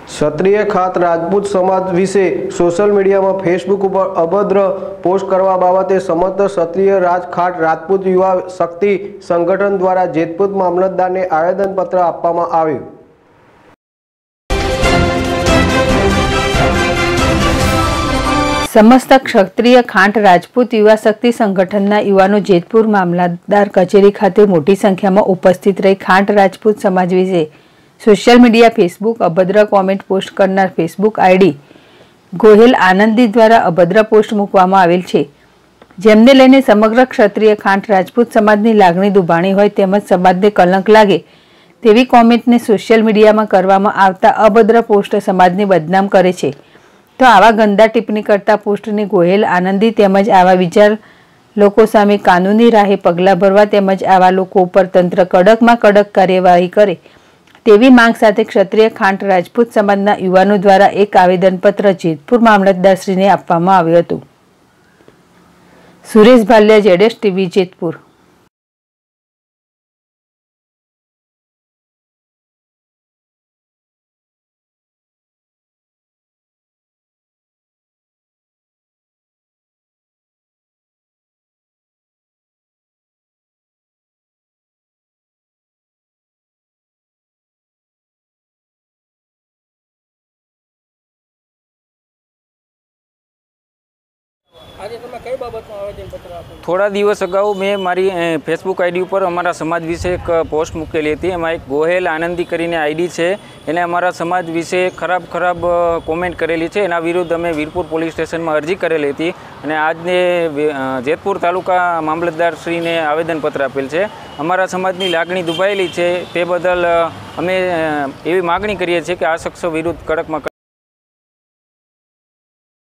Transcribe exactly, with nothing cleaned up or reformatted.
ક્ષત્રિય ખાત રાજપૂત સમાજ વિશે સોશિયલ મીડિયામાં ફેસબુક ઉપર અભદ્ર પોસ્ટ કરવા બાબતે સમસ્ત ક્ષત્રિય રાજ ખાટ રાજપૂત યુવા શક્તિ સંગઠન દ્વારા જેતપુર મામલતદારને આવેદનપત્ર આપવામાં આવ્યું। समस्त क्षत्रिय खांट राजपूत युवा शक्ति संगठन युवाओं जेतपुर मामलतदार कचेरी खाते मोटी संख्या में उपस्थित रही खांट राजपूत समाज विषे सोशल मीडिया फेसबुक अभद्र कॉमेंट पोस्ट करनार फेसबुक आईडी गोहेल आनंदी द्वारा अभद्र पोस्ट मूकवामां आवेल छे, जेमने लईने समग्र क्षत्रिय खांट राजपूत समाजनी लागणी दुभाणी होय तेमज समाजने कलंक लागे तेवी कॉमेंटने सोशल मीडिया में करवामां आवता अभद्र पोस्ट समाजने बदनाम करे छे। तो आवा गंदा टिप्पणी करता पोस्टने गोहेल आनंदी तेमज आवा विचार लोको सामे कानूनी राहे पगला भरवा तेमज आवा लोको पर तंत्र कड़क में कड़क कार्यवाही करे तेवी मांग साथे क्षत्रिय खांट राजपूत समाजना युवाओं द्वारा एक आवेदनपत्र जेतपुर मामलतदारश्रीने आपवामां आव्युं हतुं। सुरेश भालिया, जेडेस टीवी, जेतपुर। थोड़ा दिवस अगाऊ मैं मारी फेसबुक आईडी पर अमरा समाज विषे एक पोस्ट मूकेली थी। एमां एक गोहेल आनंदी करीने आईडी है, एने अमरा समाज विषे खराब खराब कॉमेंट करेली है। एना विरुद्ध अमे वीरपुर पोलीस स्टेशन में अरजी करेली थी अने आज ने जेतपुर तालुका मामलतदारश्री ने आवेदनपत्र आपेल है। अमरा समाजनी लागणी दुभायेली है ते बदल अमे एवी मागणी करीए छीए कि आ शख्स विरुद्ध कड़क में